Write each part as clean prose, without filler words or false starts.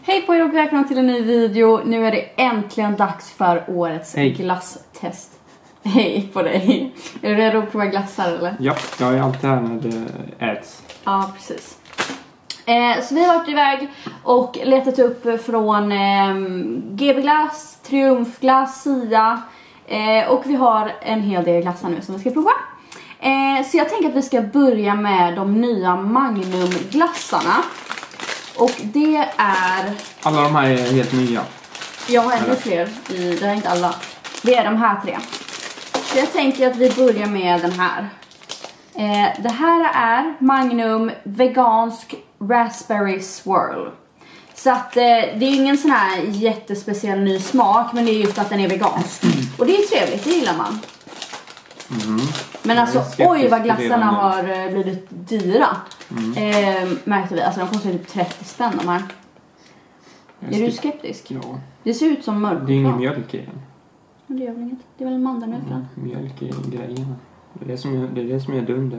Hej på er och välkomna till en ny video. Nu är det äntligen dags för årets glasstest. Hej på dig. Är du redo att prova glassar eller? Ja, jag är alltid här när det äts. Ja, precis. Så vi har varit iväg och letat upp från GB Glass, Triumfglass, Sia. Och vi har en hel del glassar nu som vi ska prova. Så jag tänker att vi ska börja med de nya Magnum-glassarna. Och det är... Alla de här är helt nya. Jag har ännu fler i, det är inte alla. Det är de här tre. Så jag tänker att vi börjar med den här. Det här är Magnum vegansk raspberry swirl. Så att det är ingen sån här jättespeciell ny smak, men det är just att den är vegansk. Och det är trevligt, det gillar man. Men alltså, oj vad glassarna har blivit dyra. Märkte vi, alltså de kostar typ 30 spänn de här. Är du skeptisk? Ja. Det ser ut som mörk. Det är ingen mjölk i den. Men det gör väl inget. Det är väl en mandelmjölk. Mjölk i grejerna. Det är det som är dunder.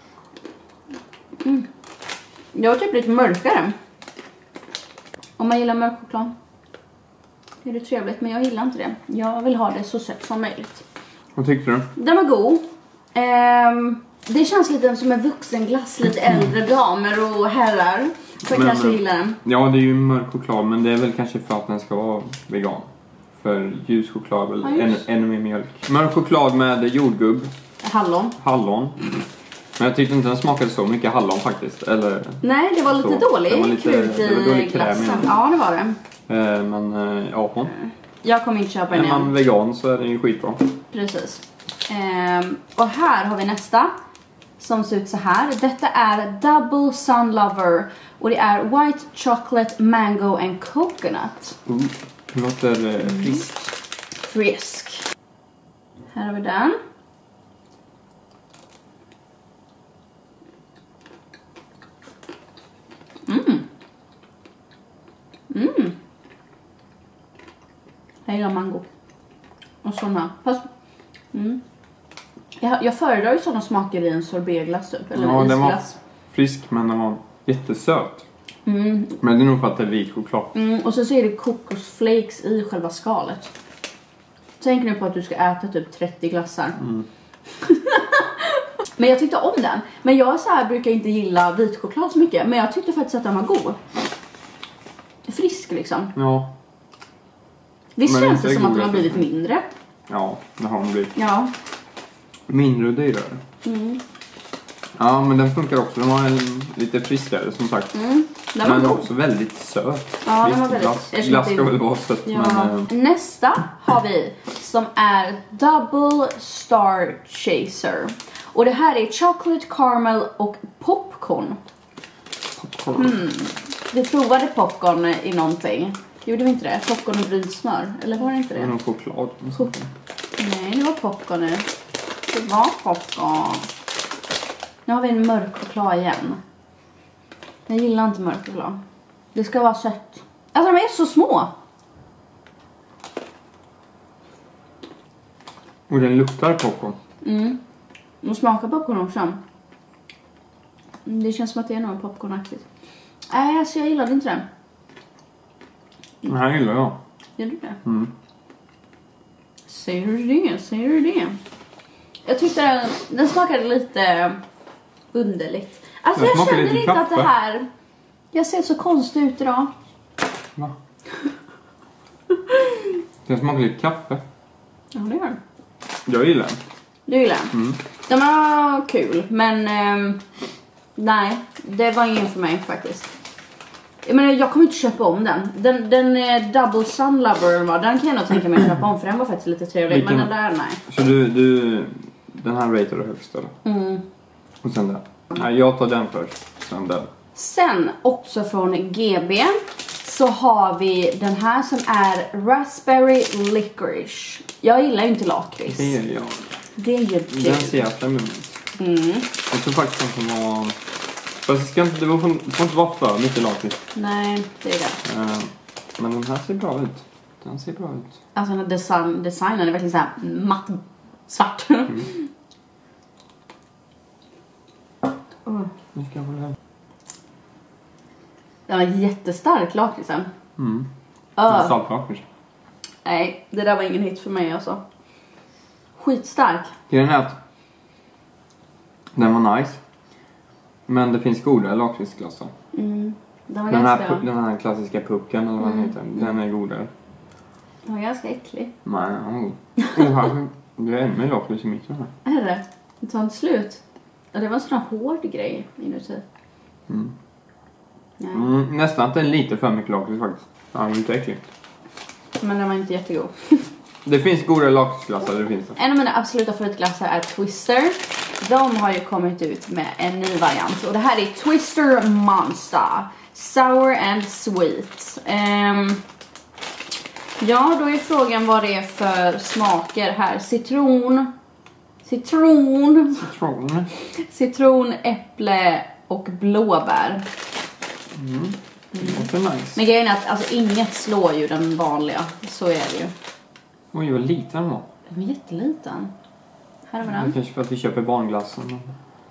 Jag är typ lite mörkare. Om man gillar mörk choklad är det trevligt, men jag gillar inte det. Jag vill ha det så sött som möjligt. Vad tyckte du? Den var god. Det känns lite som en vuxenglass, lite äldre damer och herrar som kanske gillar den. Ja, det är ju mörk choklad, men det är väl kanske för att den ska vara vegan. För ljus choklad är väl ännu mer mjölk. Mörk choklad med jordgubb. Hallon. Men jag tyckte inte den smakade så mycket hallon faktiskt. Eller nej, det var lite dålig krut i glassen. Ja, det var det. Men ja. Jag kommer inte köpa den igen. Är man vegan så är den ju skitbra. Precis. Och här har vi nästa. Som ser ut så här. Detta är Double Sun Lover. Och det är White Chocolate Mango and Coconut. Det låter Frisk. Här har vi den. Jag gillar mango. Och såna. Fast, jag föredrar ju sådana smaker i en sorbetglass typ. Eller ja, isglass. Den var frisk, men den var jättesöt. Men det är nog för att det är vit choklad. Och så är det kokosflakes i själva skalet. Tänk nu på att du ska äta typ 30 glassar. Men jag tyckte om den. Men jag så här brukar inte gilla vit choklad så mycket. Men jag tyckte faktiskt att den var god. Frisk liksom. Ja. Visst känns det som att den har blivit mindre? Ja, det har den blivit. Ja. Mindre och dyrare. Ja, men den funkar också. Den var lite friskare som sagt. Den var men god. Också väldigt söt. Ja, den var väldigt... Glass ska väl vara sött. Ja. Men, nästa har vi som är Double Star Chaser. Och det här är chocolate caramel och popcorn. Vi provade popcorn i någonting. Gjorde vi inte det? Popcorn och brynt smör. Eller var det inte det? Det var nog choklad. Nej, det var popcorn nu. Det var popcorn. Nu har vi en mörk choklad igen. Jag gillar inte mörk choklad. Det ska vara sött. Alltså de är så små. Och den luktar popcorn. Och smakar popcorn också. Det känns som att det är något popcornaktigt. Nej, alltså jag gillade inte den. Den här gillar jag. Gillar du det? Säger du det? Jag tyckte den smakade lite underligt. Alltså jag känner inte att det här... Jag ser så konstig ut idag. Va? Den smakar lite kaffe. Ja, det gör den. Jag gillar den. Du gillar den? Den var kul, men... nej, det var ingen för mig faktiskt. Jag kommer inte köpa om den. Den är Double Sun Lover, den kan jag nog tänka mig att köpa om, för den var faktiskt lite trevlig. Men den där, nej. Så du den här ratear du högst eller? Och sen den? Nej, jag tar den först. Sen den. Sen också från GB så har vi den här som är Raspberry Licorice. Jag gillar ju inte lakrits. Det är jag. Det är ju den ser jag fram emot. Jag tror faktiskt att den var... Fast det får inte vara för mycket lakrits. Nej, det är det. Men den här ser bra ut. Den ser bra ut. Alltså designen är verkligen så här matt svart. Nu ska jag få det här. Den var jättestark lakritsen. Saltlag kanske. Nej, det där var ingen hit för mig alltså. Skitstark. Grejen är att den var nice. Men det finns goda lakritsglassar. Den här klassiska pucken eller vad den heter. Den är godare. Den var ganska äcklig. Nej, det är ännu mer lakrits i mitt här. Är det? Det tar inte slut. Och det var en sån här hård grej inuti. Nästan inte lite för mycket lakrits faktiskt. Ja, det är inte äckligt. Men den var inte jättegod. Det finns goda lakritsglassar, det finns det. En av mina absoluta favoritglassar är Twister. De har ju kommit ut med en ny variant. Och det här är Twister Monster. Sour and sweet. Ja, då är frågan vad det är för smaker här. Citron, äpple och blåbär. Det är nice. Men grejen är att alltså, inget slår ju den vanliga. Så är det ju. Oj, vad liten den var. Den är jätteliten. Här har vi den. Kanske för att vi köper barnglassen.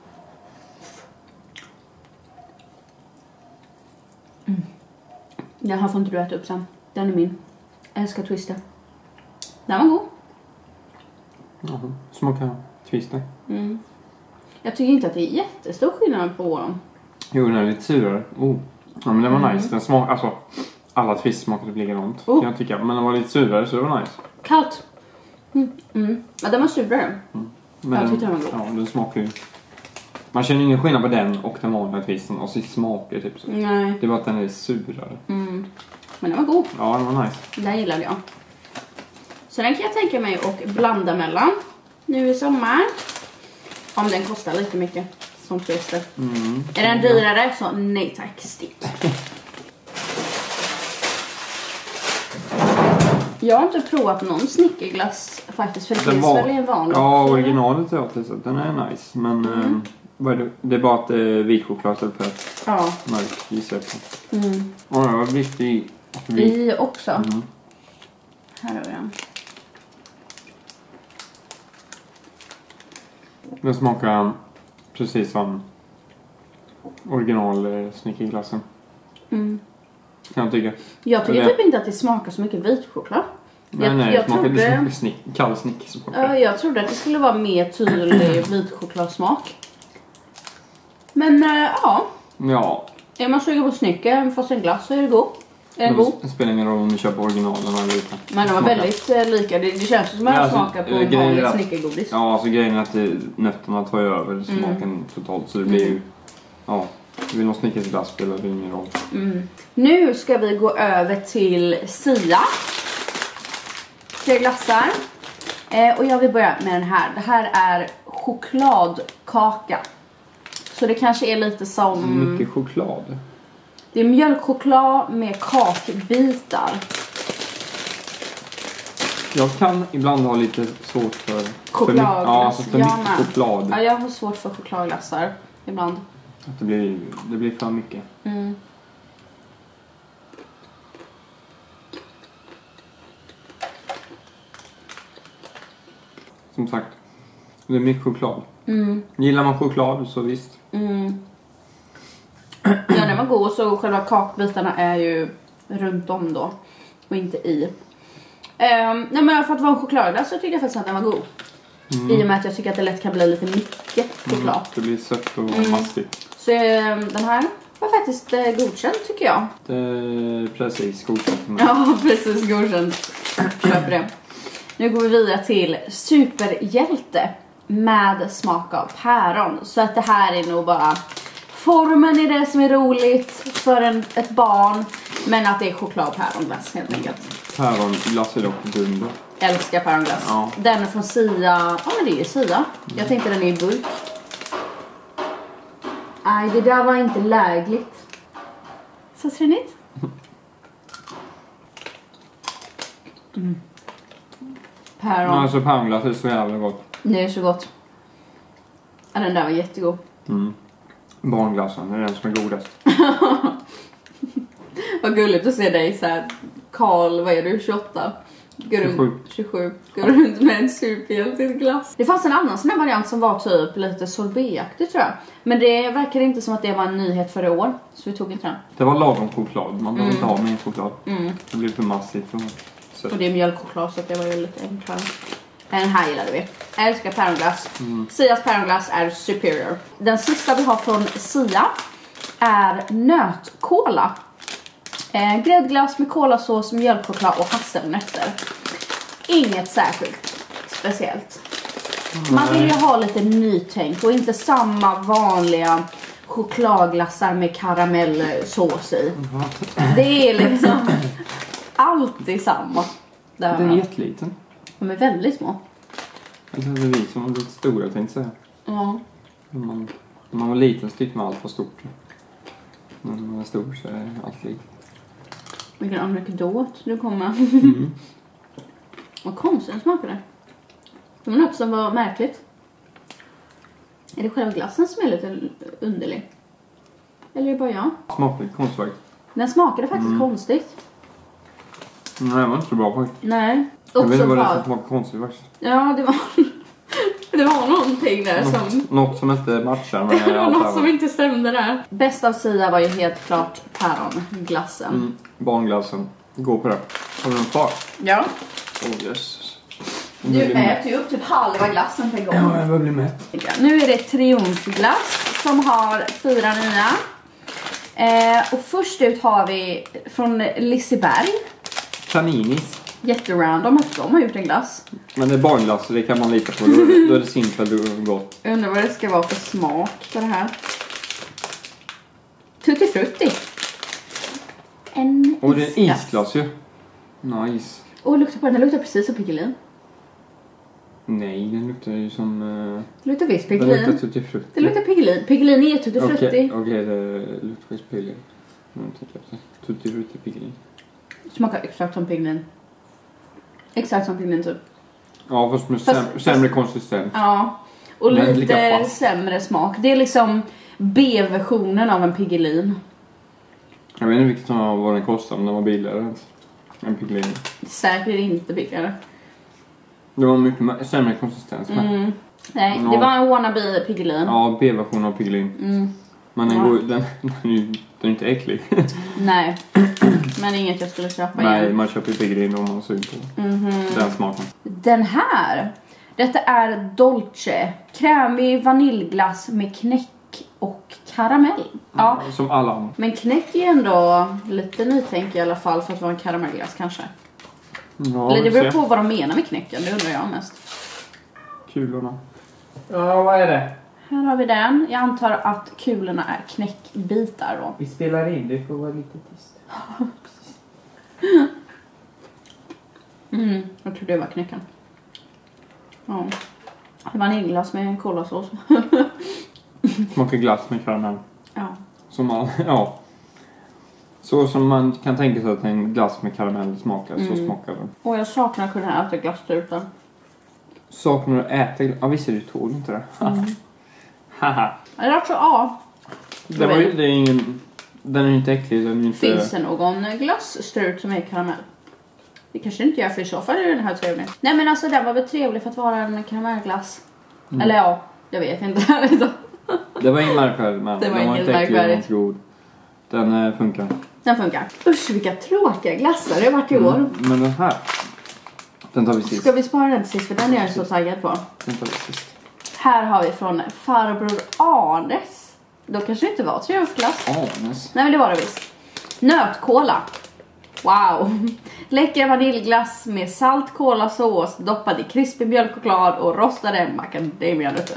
Den här får inte du äta upp sen. Den är min. Jag älskar Twister. Den var god. Jaha, smakar Twister. Jag tycker inte att det är jättestor skillnad på dem. Jo, den är lite surare. Ja, men den var nice. Den smakar, alltså, alla Twister smakade likadant. Jag tycker, men den var lite surare så det var nice. Kallt. Ja, den var surare. Men jag tyckte den var god. Ja, den smakar ju. Man känner ingen skillnad på den och den vanliga Twisten och sitt smaker typ så. Nej. Det är bara att den är surare. Men den var god. Ja, den var nice. Den gillade jag. Så den kan jag tänka mig att blanda mellan nu i sommar. Om den kostar lite mycket som Twister. Är den dyrare så nej tack, stick. Jag har inte provat någon snickerglass faktiskt. För det finns väl en vanlig. Ja, originalet är också så den är nice. Men det är bara att det är vit choklad för att mörk gissar jag på. Och det var vitt i också. Här har vi den. Den smakar precis som original snickerglassen. Kan jag tycka. Jag tycker typ inte att det smakar så mycket vit choklad. Nej, det smakar kall snickersmakar. Jag trodde att det skulle vara mer tydlig vit chokladsmak. Men ja. Är man sugen på snicker fast en glass så är det god. Är den god? Det spelar ingen roll om du köper originalen eller inte. Men de var väldigt lika. Det känns som att man smakar på en vanlig snickergodis. Ja, alltså grejen är att nötterna tar över smaken totalt. Så det blir ju... Ja, vill någon snickersglass spelar det ingen roll. Nu ska vi gå över till Sia. 3 glassar. Och jag vill börja med den här. Det här är chokladkaka. Så det kanske är lite som... Mycket choklad. Det är mjölkchoklad med kakbitar. Jag kan ibland ha lite svårt för... Chokladglass. För mycket choklad. Ja, jag har svårt för chokladglassar ibland. Att det blir för mycket. Som sagt, det är mycket choklad. Gillar man choklad så visst. Ja, den var god. Så själva kakbitarna är ju runt om då. Och inte i. Nej, men för att vara en chokladglass så tycker jag faktiskt att den var god. I och med att jag tycker att det lätt kan bli lite mycket choklad. Det blir sött och mastigt. Så den här var faktiskt godkänd tycker jag. Precis, godkänt. Ja, precis, godkänt. Köper det. Nu går vi vidare till superhjälte med smak av päron. Så att det här är nog bara... Formen är det som är roligt för ett barn. Men att det är chokladpäronglass helt enkelt. Päronglass är dock dunder. Älskar päronglass. Ja. Den är från Sia. Ja, men det är Sia. Jag tänkte den är i burk. Nej, det där var inte lägligt. Så trevligt. Päron. Ja, alltså päronglass är så jävla gott. Det är så gott. Ja, den där var jättegod. Barnglassen är den som är godast. Vad gulligt att se dig så här. Karl, vad är du, 28? 27. Går runt med en superhjälteglass. Det fanns en annan sån här variant som var typ lite sorbetaktig tror jag. Men det verkar inte som att det var en nyhet för i år. Så vi tog inte den. Det var lagom choklad. Man behöver inte ha mer choklad. Det blir för massivt. Och det är mjölkchoklad så det var ju lite enklare. Den här gillade vi. Jag älskar päronglass. Sias päronglass är superior. Den sista vi har från Sia är nötkola. Gräddglass med kolasås, mjölkchoklad och hasselnötter. Inget särskilt speciellt. Man vill ju ha lite nytänk och inte samma vanliga chokladglassar med karamellsås i. Det är liksom alltid samma. Den är jätteliten. De är väldigt små. Det är vi som är lite stora tänkte säga. Ja. När man var liten så tyckte man allt var stort. När man är stor så är allt litet. Vilken anekdot du kommer. Vad konstigt den smakade. Det var något som var märkligt. Är det själva glassen som är lite underlig? Eller är det bara jag? Smakade konstigt. Den smakade faktiskt konstigt. Nej, det var inte så bra faktiskt. Nej. Jag vet inte vad det är som smakade konstigt faktiskt. Ja, det var någonting där Något som inte matchar med det var allt något här. som inte stämde där. Bäst av Sia var ju helt klart päronglassen. Barnglassen. Gå på det. Har du någon kvar? Ja. Yes. Du äter ju upp typ halva glassen per gång. Ja, jag blir mätt. Nu är det triumfglass som har 4 nya. Och först ut har vi från Liseberg. Caninis. Jätterandom att de har gjort en glass. Men det är barnglass så det kan man lita på. Då är det simpelt och gott. Jag undrar vad det ska vara för smak på det här. Tutti frutti. Och det är en isglass ju. Nice. Och lukta på den luktar precis som Piggelin. Nej, den luktar ju som... Det luktar visst Det Piggelin. luktar tutti frutti. Det luktar Piggelin. Piggelin är tutti frutti. Okej, det luktar faktiskt Piggelin. Tutti frutti Piggelin. Smakar exakt som Piggelin. Exakt som Piggelin typ. Ja, fast med sämre konsistens. Ja, och lite sämre smak. Det är liksom B-versionen av en Piggelin. Jag vet inte vilket vad den kostar, men den var billigare än Piggelin. Säkert inte billigare. Det var mycket sämre konsistens. Nej, det var en wannabe Piggelin. Ja, B-version av Piggelin. Men den är inte äcklig. Nej, men inget jag skulle köpa. Nej, man köper Piggelin om man suger på den smaken. Den här, detta är Dolce. Krämig vaniljglass med knäck och karamell. Ja, som alla andra. Men knäck är ändå lite nytänk i alla fall för att vara en karamellglass kanske. Ja, eller det beror på vad de menar med knäcken, det undrar jag mest. Kulorna. Ja, vad är det? Här har vi den. Jag antar att kulorna är knäckbitar då. Vi spelar in, det får vara lite tyst. Jag tror det var knäcken. Ja. Vaniljglass med kolasås. Smakar glass med karamell. Ja. Ja. Så som man kan tänka sig att en glass med karamell smakar, så smakar den. Och jag saknar att kunna äta glasstruten. Saknar att äta? Ja, visst är du tål inte det. Haha. Eller också, ja. Det är ingen... Den är inte äcklig, den är inte... Finns det någon glasstrut som är karamell? Det kanske inte gör, för i så fall är den här trevlig. Nej men alltså den var väl trevlig för att vara en karamellglass. Eller ja, jag vet inte. Det var ingen märkvärdigt, men det var inget märkvärdigt. God. Den funkar. Den funkar. Usch, vilka tråkiga glassar det har varit i år. Men den här, den tar vi sist. Ska vi spara den sist, för den är jag så taggad på. Den tar vi sist. Här har vi från farbror Arnes. Då kanske det inte var triumfglass. Arnes? Nej men det var det visst. Nötkola. Wow. Läcker vaniljglass med salt kolasås, doppad i krispig mjölkchoklad och rostade macadamianötter.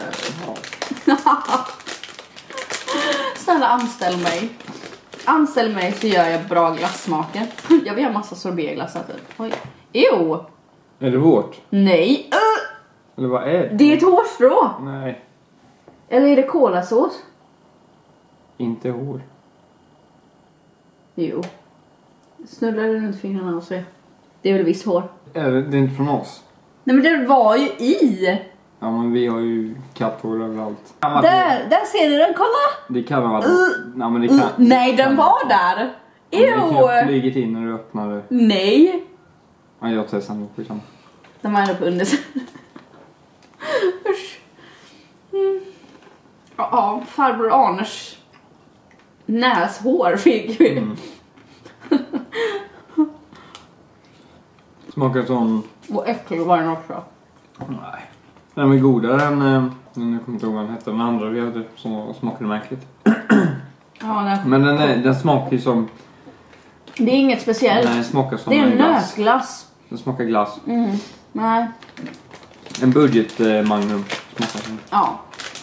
Snälla anställ mig. Anställ mig så gör jag bra glassmaker. Jag vill ha massa sorbetglassar typ. Oj. Ew. Är det vårt? Nej. Eller vad är det? Det är ett hårstrå. Nej. Eller är det kolasås? Inte hår. Jo. Snurrar det runt fingrarna och se. Det är väl visst hår. Det är inte från oss. Nej men det var ju i. Ja men vi har ju katthår överallt. Där ser du den, kolla. Det kan vara nej, men det kan, nej den var där. Ew. Det kan ha flugit in när du öppnade. Nej. Ja, jag testar nog på samma. De var ändå på undersidan. Usch. Ja, farbror Arners näshår fick vi. Smakar som... Och äcklig var den också. Nej. Den är godare än... Jag kommer inte ihåg vad den hette. Den andra vi hade som smakade märkligt. Ja, men den smakar ju som... Det är inget speciellt. Nej, den smakar som det är en glass. nötglass. Den smakar glass. Nej. En budget Magnum smakar som. Ja.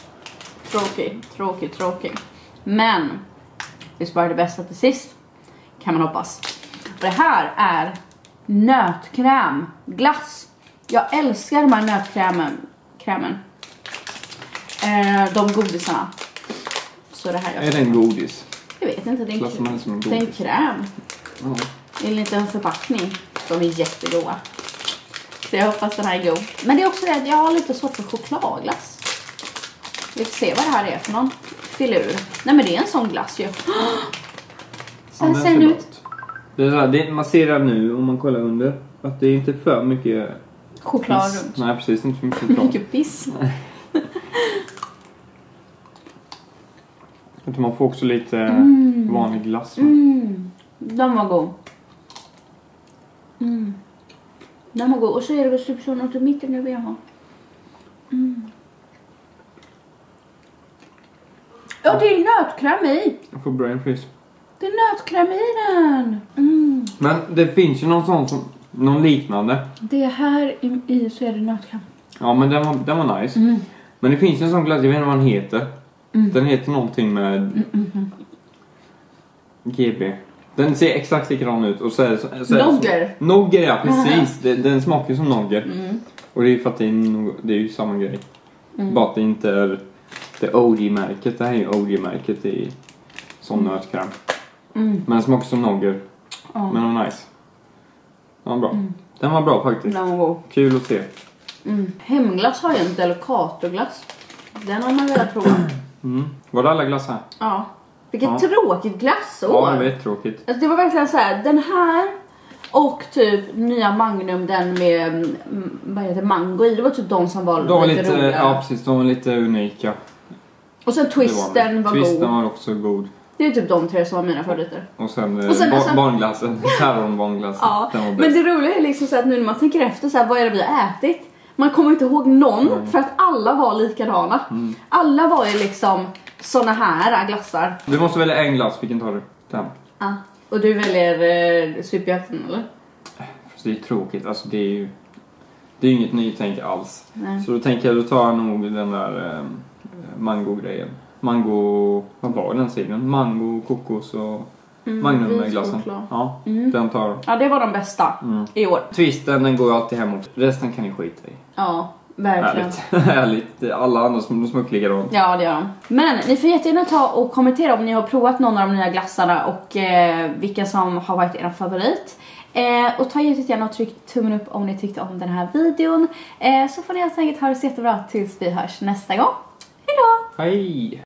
Tråkig. Men vi sparar det bästa till sist. Kan man hoppas. Och det här är nötkräm. Glass. Jag älskar de här nötkrämen. De godisarna. Så det här är det en godis? Jag vet inte. Det är en kräm. Ja. Det är en liten förpackning. De är jättegoda. Så jag hoppas den här är god. Men det är också det att jag har lite svårt för chokladglass. Vi får se vad det här är för någon filur. Nej, men det är en sån glass ju. Så här ser den ut. Det är så här, man ser det nu om man kollar under. Att det är inte för mycket choklad piss. runt. Nej, precis. Inte så mycket choklad. Mycket piss. Man får också lite vanlig glass. Den var god. Den var god. Och så är det väl typ så något i mitten jag vill ha. Ja, det är nötkräm i. Jag får brain freeze. Det är nötkräm i den. Men det finns ju någon sån som... Någon liknande. Det här i så är det nötkräm. Ja, men den var nice. Men det finns ju en sån glass, jag vet inte vad den heter. Den heter någonting med... GB. Den ser exakt likadan ut. Och så är Nogger. Nogger, ja, precis. Den smakar som nogger. Och det är för att det är ju samma grej. Bara att det inte är det OG-märket. Det här är ju OG-märket i sån nötkräm. Men den smakar som nogger. Men den var nice. Den var bra. Den var bra faktiskt. Den var god. Kul att se. Hemglass har ju en Delicatoglass. Den har man velat prova. Var det alla glass här? Ja. Vilket tråkigt glassår. Ja, det var tråkigt. Alltså, det var verkligen så här, den här och typ nya Magnum, den med vad heter mango i. Det var typ de som var lite roliga. Ja, precis. De var lite unika. Och sen Twisten var god. Twisten var också god. Det är typ de tre som var mina favoriter. Och sen alltså, barnglassen. Barnglassen. Ja, den var bäst. men det roliga är liksom så att nu när man tänker efter så här, vad är det vi har ätit? Man kommer inte ihåg någon för att alla var likadana. Alla var ju liksom såna här glassar. Du måste välja en glass, vilken tar du? Den. Ja. Och du väljer superjakten, eller? Fast det är tråkigt, alltså det är ju inget nytänk alls. Nej. Så då tänker jag, då tar jag nog den där mango-grejen. Mango, vad var den sidan? Mango, kokos och Magnum med glassen. Ja, den tar. Ja, det var de bästa i år. Twisten, den går alltid hemåt. Resten kan ni skita i. Ja, verkligen. Ärligt. Alla andra smuckliga då. Ja, det gör de. Men ni får jättegärna ta och kommentera om ni har provat någon av de nya glassarna och vilka som har varit er favorit. Och ta jättegärna och tryck tummen upp om ni tyckte om den här videon. Så får ni helt enkelt ha det så jättebra tills vi hörs nästa gång. Hejdå! Hej!